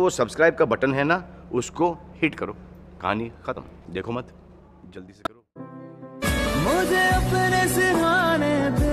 वो सब्सक्राइब का बटन है ना, उसको हिट करो। कहानी खत्म। देखो मत, जल्दी से करो। मुझे अपने सिरहाने पे